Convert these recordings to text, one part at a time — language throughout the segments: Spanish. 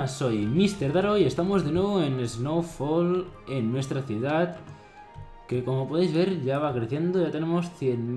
buenas, soy Mr. Daro y estamos de nuevo en Snowfall, en nuestra ciudad, que como podéis ver ya va creciendo, ya tenemos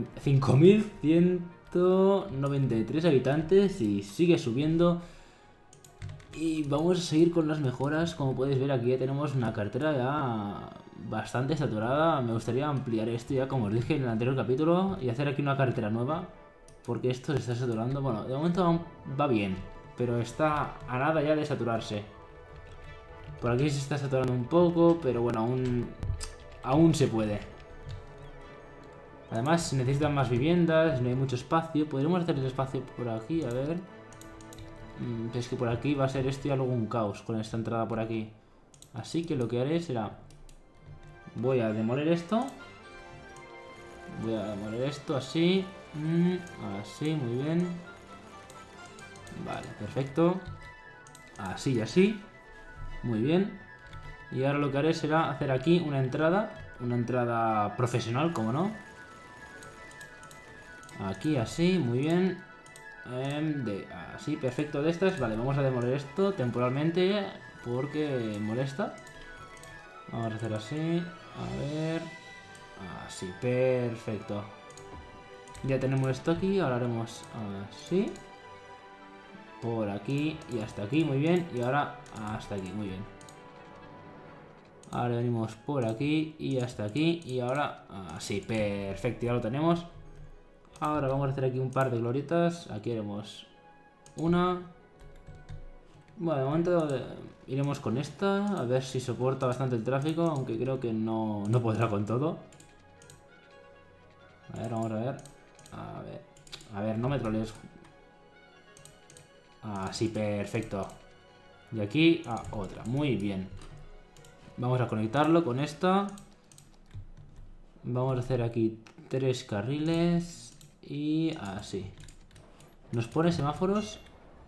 5.193 habitantes y sigue subiendo. Y vamos a seguir con las mejoras. Como podéis ver, aquí ya tenemos una carretera ya bastante saturada. Me gustaría ampliar esto ya, como os dije en el anterior capítulo, y hacer aquí una carretera nueva, porque esto se está saturando. Bueno, de momento va bien, pero está a nada ya de saturarse. Por aquí se está saturando un poco, pero bueno, aún se puede. Además, se necesitan más viviendas, no hay mucho espacio. Podríamos hacer el espacio por aquí, a ver. Es que por aquí va a ser esto ya luego un caos con esta entrada por aquí. Así que lo que haré será... Voy a demoler esto. Voy a demoler esto así. Así, muy bien. Vale, perfecto. Así y así. Muy bien. Y ahora lo que haré será hacer aquí una entrada. Una entrada profesional, como no. Aquí así, muy bien. Así, perfecto, de estas. Vale, vamos a demoler esto temporalmente porque molesta. Vamos a hacer así. A ver. Así, perfecto. Ya tenemos esto aquí. Ahora haremos así. Por aquí y hasta aquí, muy bien. Y ahora hasta aquí, muy bien. Ahora venimos por aquí y hasta aquí. Y ahora así, perfecto, ya lo tenemos. Ahora vamos a hacer aquí un par de glorietas. Aquí haremos una. Bueno, de momento iremos con esta. A ver si soporta bastante el tráfico. Aunque creo que no podrá con todo. A ver, vamos a ver. A ver, no me trolees. Así, perfecto. Y aquí a otra. Muy bien. Vamos a conectarlo con esta. Vamos a hacer aquí 3 carriles. Y así. Nos pone semáforos.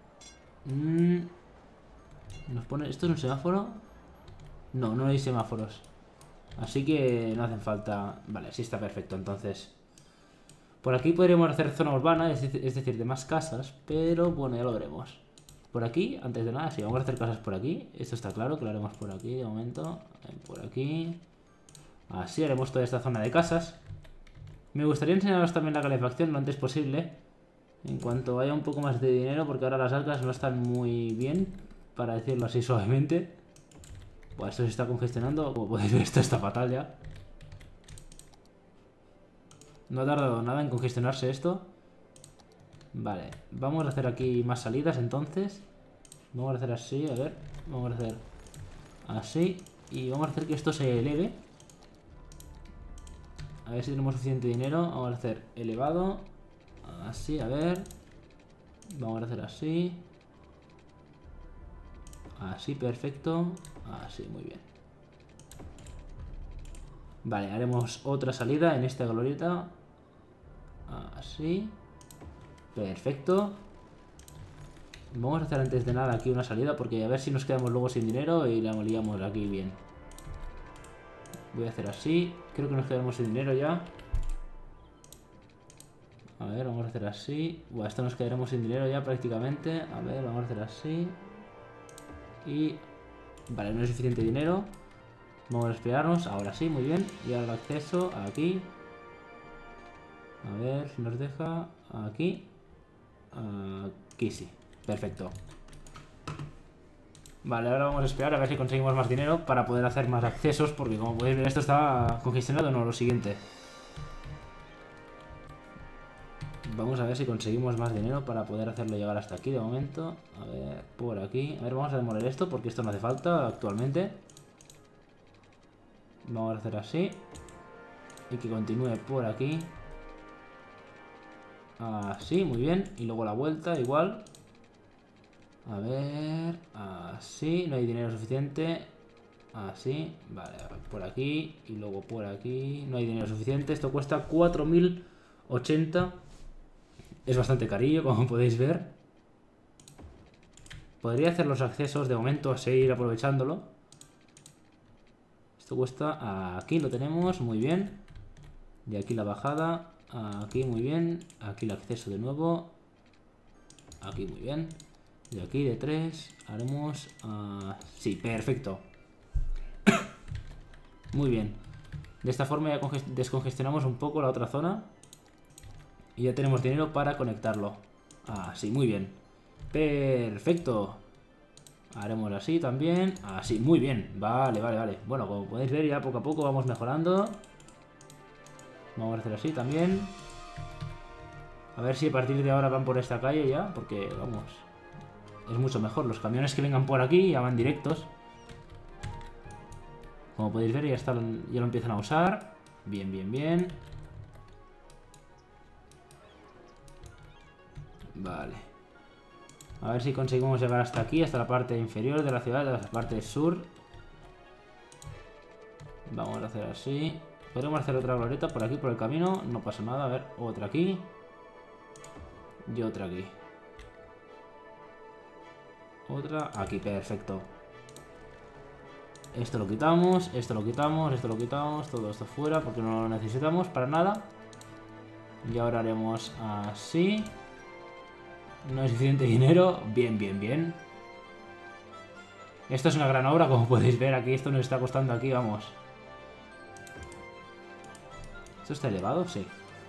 Nos pone... ¿Esto es un semáforo? No, no hay semáforos. Así que no hacen falta. Vale, sí está perfecto, entonces. Por aquí podríamos hacer zona urbana, es decir, de más casas. Pero bueno, ya lo veremos. Por aquí, antes de nada, sí, vamos a hacer casas por aquí. Esto está claro, que lo haremos por aquí de momento. Por aquí. Así haremos toda esta zona de casas. Me gustaría enseñaros también la calefacción lo antes posible. En cuanto haya un poco más de dinero, porque ahora las arcas no están muy bien, para decirlo así suavemente. Pues esto se está congestionando. Como podéis ver, esto está fatal ya. No ha tardado nada en congestionarse esto. Vale, vamos a hacer aquí más salidas entonces. Vamos a hacer así, a ver. Vamos a hacer así. Y vamos a hacer que esto se eleve. A ver si tenemos suficiente dinero. Vamos a hacer elevado. Así, a ver. Vamos a hacer así. Así, perfecto. Así, muy bien. Vale, haremos otra salida en esta glorieta. Así. Perfecto. Vamos a hacer antes de nada aquí una salida, porque a ver si nos quedamos luego sin dinero y la liamos aquí bien. Voy a hacer así. Creo que nos quedamos sin dinero ya. A ver, vamos a hacer así. Buah, esto nos quedaremos sin dinero ya prácticamente. A ver, vamos a hacer así. Y... Vale, no hay suficiente dinero. Vamos a esperarnos. Ahora sí, muy bien. Y ahora el acceso aquí. A ver si nos deja. Aquí. Aquí sí. Perfecto. Vale, ahora vamos a esperar a ver si conseguimos más dinero para poder hacer más accesos, porque como podéis ver esto está congestionado. No, lo siguiente. Vamos a ver si conseguimos más dinero para poder hacerlo llegar hasta aquí de momento. A ver, por aquí. A ver, vamos a demoler esto porque esto no hace falta actualmente. Vamos a hacer así. Y que continúe por aquí. Así, muy bien. Y luego la vuelta, igual. A ver. Así, no hay dinero suficiente. Así, vale, por aquí. Y luego por aquí. No hay dinero suficiente. Esto cuesta 4.080. Es bastante carillo, como podéis ver. Podría hacer los accesos de momento, a seguir aprovechándolo. Esto cuesta... Aquí lo tenemos, muy bien. De aquí la bajada. Aquí muy bien. Aquí el acceso de nuevo. Aquí muy bien. Y aquí de 3 haremos... sí, perfecto. Muy bien. De esta forma ya descongestionamos un poco la otra zona. Y ya tenemos dinero para conectarlo. Sí, muy bien. Perfecto. Haremos así también. Así, muy bien. Vale, vale, vale. Bueno, como podéis ver ya poco a poco vamos mejorando. Vamos a hacer así también. A ver si a partir de ahora van por esta calle ya. Porque, vamos, es mucho mejor. Los camiones que vengan por aquí ya van directos. Como podéis ver ya lo empiezan a usar. Bien, bien, bien. Vale. A ver si conseguimos llegar hasta aquí, hasta la parte inferior de la ciudad, de la parte sur. Vamos a hacer así. Podemos hacer otra glorieta por aquí, por el camino. No pasa nada. A ver, otra aquí. Y otra aquí. Otra aquí, perfecto. Esto lo quitamos, esto lo quitamos, esto lo quitamos. Todo esto fuera porque no lo necesitamos para nada. Y ahora haremos así. No hay suficiente dinero. Bien, bien, bien. Esto es una gran obra, como podéis ver. Aquí esto nos está costando aquí, vamos. ¿Esto está elevado? Sí.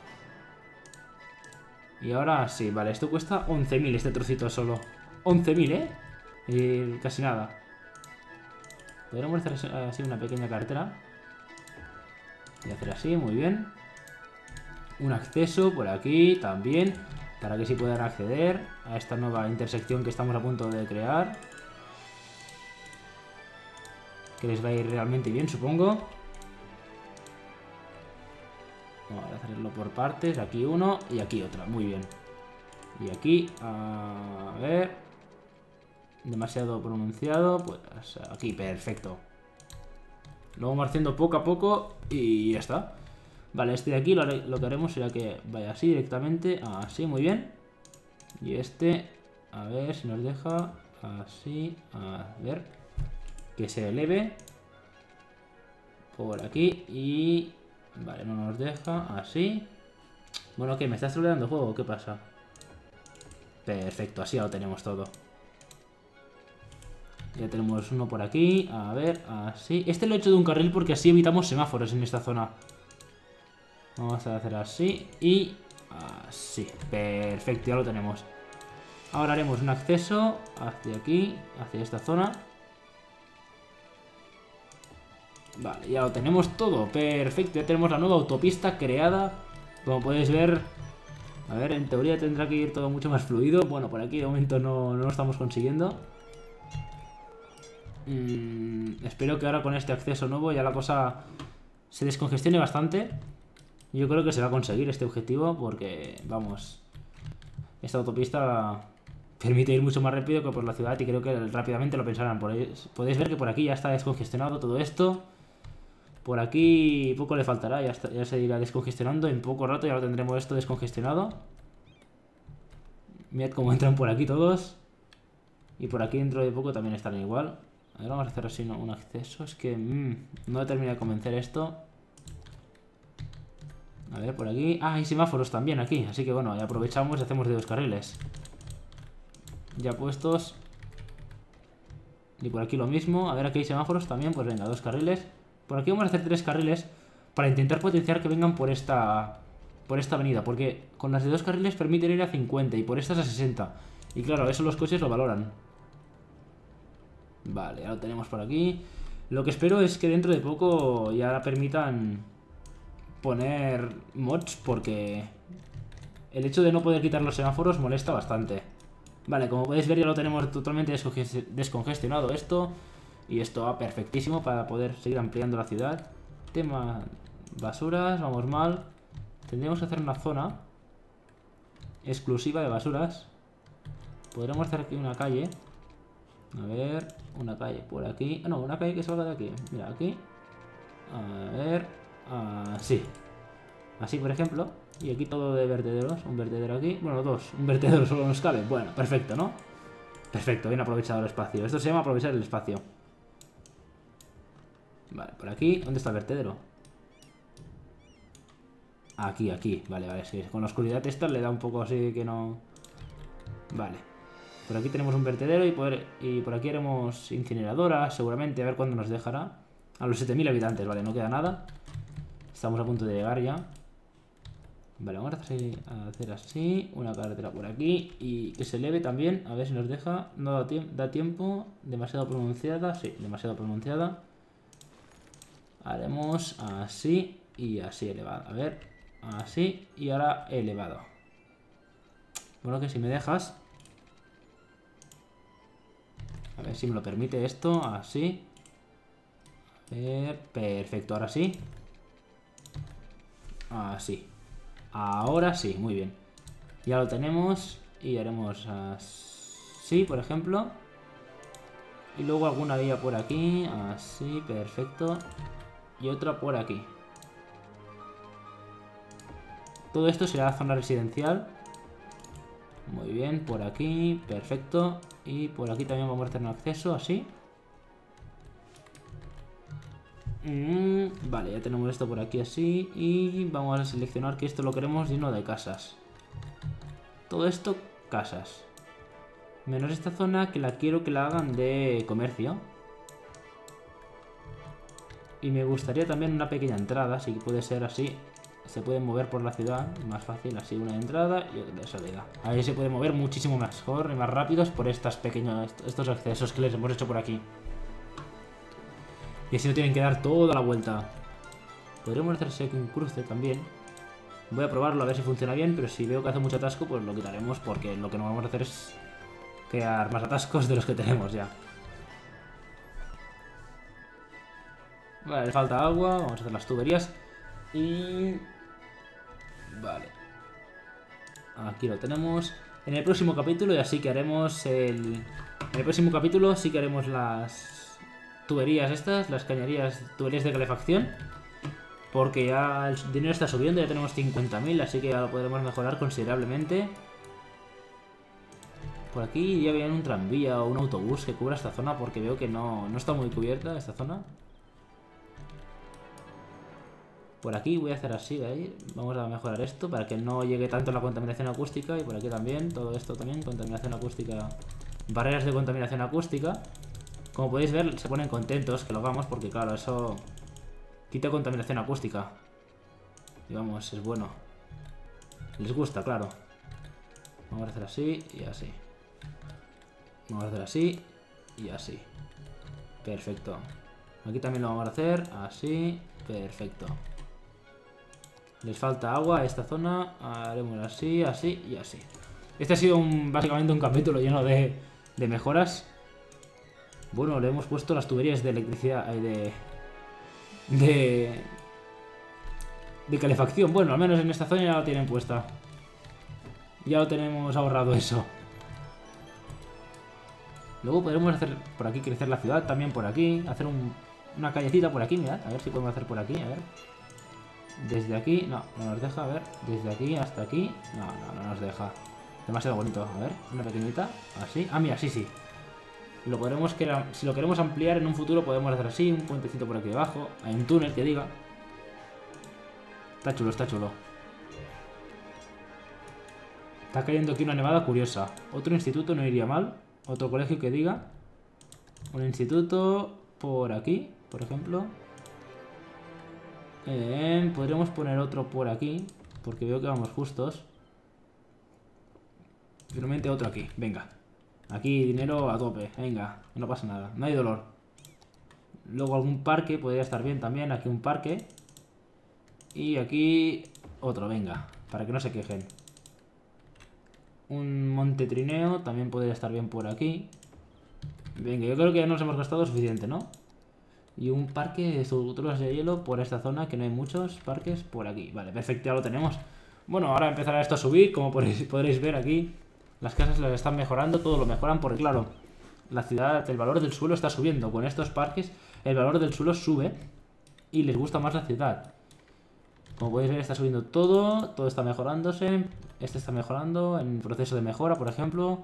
Y ahora sí, vale. Esto cuesta 11.000 este trocito solo. 11.000, ¿eh? Y casi nada. Podríamos hacer así una pequeña carretera. Y hacer así, muy bien. Un acceso por aquí también, para que sí puedan acceder a esta nueva intersección que estamos a punto de crear. Que les va a ir realmente bien, supongo. Vamos a hacerlo por partes. Aquí uno y aquí otra. Muy bien. Y aquí, a ver. Demasiado pronunciado. Pues aquí, perfecto. Lo vamos haciendo poco a poco y ya está. Vale, este de aquí lo que haremos será que vaya así directamente. Así, muy bien. Y este, a ver si nos deja. Así, a ver. Que se eleve. Por aquí y... Vale, no nos deja. Así. Bueno, ¿qué? ¿Me estás troleando el juego? ¿Qué pasa? Perfecto, así ya lo tenemos todo. Ya tenemos uno por aquí. A ver, así. Este lo he hecho de un carril porque así evitamos semáforos en esta zona. Vamos a hacer así y así. Perfecto, ya lo tenemos. Ahora haremos un acceso hacia aquí, hacia esta zona. Vale, ya lo tenemos todo. Perfecto, ya tenemos la nueva autopista creada. Como podéis ver, a ver, en teoría tendrá que ir todo mucho más fluido. Bueno, por aquí de momento no lo estamos consiguiendo. Espero que ahora con este acceso nuevo ya la cosa se descongestione bastante. Yo creo que se va a conseguir este objetivo porque, vamos, esta autopista permite ir mucho más rápido que por la ciudad y creo que rápidamente lo pensarán. Podéis ver que por aquí ya está descongestionado todo esto. Por aquí poco le faltará, ya se irá descongestionando. En poco rato ya lo tendremos esto descongestionado. Mirad cómo entran por aquí todos. Y por aquí dentro de poco también estarán igual. A ver, vamos a hacer así un acceso. Es que no he terminado de convencer esto. A ver, por aquí. Hay semáforos también aquí. Así que bueno, ya aprovechamos y hacemos de 2 carriles. Ya puestos. Y por aquí lo mismo. A ver, aquí hay semáforos también. Pues venga, 2 carriles. Por aquí vamos a hacer 3 carriles para intentar potenciar que vengan por esta avenida. Porque con las de 2 carriles permiten ir a 50 y por estas a 60. Y claro, eso los coches lo valoran. Vale, ya lo tenemos por aquí. Lo que espero es que dentro de poco ya permitan poner mods, porque el hecho de no poder quitar los semáforos molesta bastante. Vale, como podéis ver ya lo tenemos totalmente descongestionado esto. Y esto va perfectísimo para poder seguir ampliando la ciudad. Tema basuras, vamos mal. Tendríamos que hacer una zona exclusiva de basuras. Podríamos hacer aquí una calle. A ver, una calle por aquí. No, una calle que salga de aquí. Mira, aquí. A ver, así. Así, por ejemplo. Y aquí todo de vertederos. Un vertedero aquí. Bueno, 2. Un vertedero solo nos cabe. Bueno, perfecto, ¿no? Perfecto, bien aprovechado el espacio. Esto se llama aprovechar el espacio. Vale, por aquí. ¿Dónde está el vertedero? Aquí. Vale, vale. Sí, con la oscuridad esta le da un poco así que no... Vale. Por aquí tenemos un vertedero y por aquí haremos incineradora, seguramente, a ver cuándo nos dejará. A los 7000 habitantes, vale, no queda nada. Estamos a punto de llegar ya. Vale, vamos a hacer así, una carretera por aquí y que se eleve también, a ver si nos deja. No da tiempo, demasiado pronunciada, sí, demasiado pronunciada. Haremos así y así elevado, a ver, así y ahora elevado. Bueno, que si me dejas, a ver si me lo permite esto, así. A ver, perfecto, ahora sí. Así. Ahora sí, muy bien. Ya lo tenemos y haremos así, por ejemplo. Y luego alguna vía por aquí, así, perfecto. Y otra por aquí. Todo esto será zona residencial. Muy bien, por aquí, perfecto. Y por aquí también vamos a tener acceso, así. Vale, ya tenemos esto por aquí así. Y vamos a seleccionar que esto lo queremos lleno de casas. Todo esto, casas. Menos esta zona que la quiero que la hagan de comercio. Y me gustaría también una pequeña entrada, si puede ser así. Se puede mover por la ciudad, más fácil, así una entrada y otra de salida. Ahí se puede mover muchísimo mejor y más rápidos por estos accesos que les hemos hecho por aquí. Y así no tienen que dar toda la vuelta. Podríamos hacerse aquí un cruce también. Voy a probarlo a ver si funciona bien, pero si veo que hace mucho atasco, pues lo quitaremos porque lo que no vamos a hacer es crear más atascos de los que tenemos ya. Vale, le falta agua, vamos a hacer las tuberías. Y... vale. Aquí lo tenemos. En el próximo capítulo ya sí que haremos En el próximo capítulo sí que haremos las tuberías estas, las cañerías, tuberías de calefacción. Porque ya el dinero está subiendo, ya tenemos 50.000, así que ya lo podremos mejorar considerablemente. Por aquí ya viene un tranvía o un autobús que cubra esta zona porque veo que no está muy cubierta esta zona. Por aquí voy a hacer así, de ahí. Vamos a mejorar esto para que no llegue tanto la contaminación acústica. Y por aquí también, todo esto también, contaminación acústica. Barreras de contaminación acústica. Como podéis ver, se ponen contentos que lo hagamos porque claro, eso quita contaminación acústica. Y vamos, es bueno. Les gusta, claro. Vamos a hacer así y así. Vamos a hacer así y así. Perfecto. Aquí también lo vamos a hacer así. Perfecto. Les falta agua a esta zona. Haremos así, así y así. Este ha sido básicamente un capítulo lleno de mejoras. Bueno, le hemos puesto las tuberías de electricidad. De calefacción. Bueno, al menos en esta zona ya lo tienen puesta. Ya lo tenemos ahorrado eso. Luego podremos hacer por aquí crecer la ciudad. También por aquí. Hacer una callecita por aquí. Mirad, a ver si podemos hacer por aquí. A ver. Desde aquí, no nos deja, a ver. Desde aquí hasta aquí, no nos deja. Demasiado bonito, a ver, una pequeñita, así. Ah, mira, sí. Si lo queremos ampliar en un futuro podemos hacer así, un puentecito por aquí debajo. Hay un túnel que diga. Está chulo, está chulo. Está cayendo aquí una nevada curiosa. Otro instituto no iría mal. Otro colegio que diga. Un instituto por aquí, por ejemplo. Podríamos poner otro por aquí, porque veo que vamos justos. Finalmente otro aquí, venga. Aquí dinero a tope, venga, no pasa nada, no hay dolor. Luego algún parque, podría estar bien también, aquí un parque. Y aquí otro, venga, para que no se quejen. Un monte trineo, también podría estar bien por aquí. Venga, yo creo que ya nos hemos gastado suficiente, ¿no? Y un parque de estructuras de hielo por esta zona, que no hay muchos parques por aquí. Vale, perfecto, ya lo tenemos. Bueno, ahora empezará esto a subir, como podréis ver aquí. Las casas las están mejorando, todo lo mejoran porque claro, la ciudad, el valor del suelo está subiendo. Con estos parques el valor del suelo sube y les gusta más la ciudad. Como podéis ver está subiendo todo está mejorándose. Este está mejorando en proceso de mejora, por ejemplo.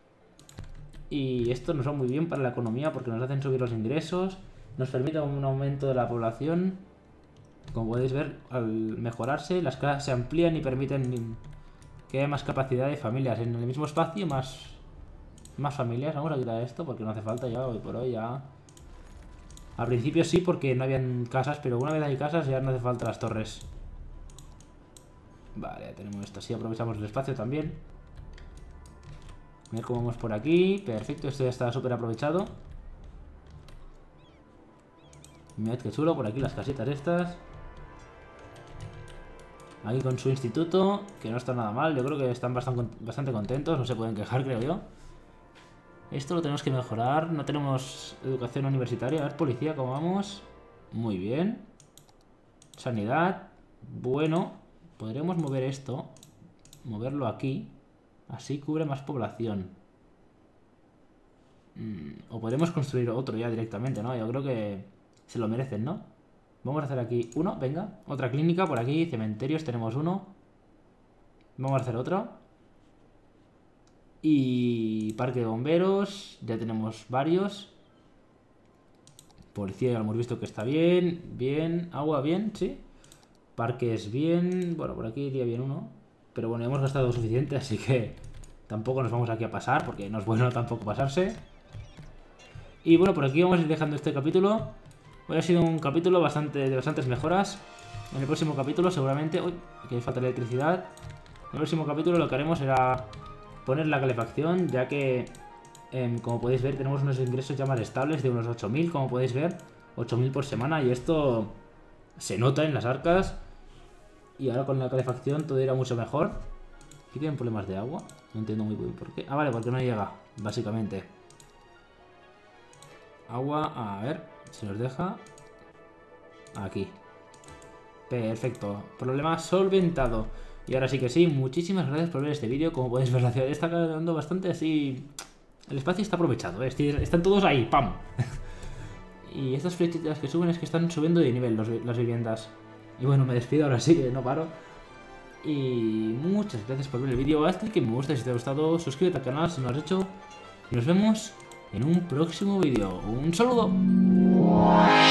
Y esto nos va muy bien para la economía porque nos hacen subir los ingresos. Nos permite un aumento de la población. Como podéis ver, al mejorarse, las casas se amplían y permiten que haya más capacidad de familias en el mismo espacio, más Más familias. Vamos a quitar esto porque no hace falta ya hoy por hoy ya. Al principio sí porque no habían casas, pero una vez hay casas ya no hace falta las torres. Vale, ya tenemos esto. Así aprovechamos el espacio también. A ver cómo vamos por aquí. Perfecto, esto ya está súper aprovechado. Mirad qué chulo, por aquí las casitas estas. Ahí con su instituto, que no está nada mal. Yo creo que están bastante contentos, no se pueden quejar, creo yo. Esto lo tenemos que mejorar. No tenemos educación universitaria. A ver, policía, ¿cómo vamos? Muy bien. Sanidad. Bueno, podremos mover esto. Moverlo aquí. Así cubre más población. O podemos construir otro ya directamente, ¿no? Yo creo que se lo merecen, ¿no? Vamos a hacer aquí uno, venga. Otra clínica por aquí. Cementerios tenemos uno. Vamos a hacer otro. Y parque de bomberos. Ya tenemos varios. Policía ya lo hemos visto que está bien. Bien. Agua bien, sí. Parques bien. Bueno, por aquí iría bien uno. Pero bueno, hemos gastado suficiente, así que tampoco nos vamos aquí a pasar, porque no es bueno tampoco pasarse. Y bueno, por aquí vamos a ir dejando este capítulo. Hoy ha sido un capítulo de bastantes mejoras. En el próximo capítulo seguramente... Uy, aquí falta electricidad. En el próximo capítulo lo que haremos será poner la calefacción, ya que, como podéis ver, tenemos unos ingresos ya más estables de unos 8.000, como podéis ver. 8.000 por semana, y esto se nota en las arcas. Y ahora con la calefacción todo irá mucho mejor. Aquí tienen problemas de agua. No entiendo muy bien por qué. Ah, vale, porque no llega, básicamente. Agua, a ver, se nos deja. Aquí. Perfecto. Problema solventado. Y ahora sí que sí, muchísimas gracias por ver este vídeo. Como podéis ver, la ciudad está quedando bastante así... El espacio está aprovechado, ¿eh? Están todos ahí, ¡pam! Y estas flechitas que suben es que están subiendo de nivel las viviendas. Y bueno, me despido, ahora sí que no paro. Y muchas gracias por ver el vídeo. Haz clic en me gusta si te ha gustado. Suscríbete al canal si no lo has hecho. Y nos vemos en un próximo vídeo. ¡Un saludo!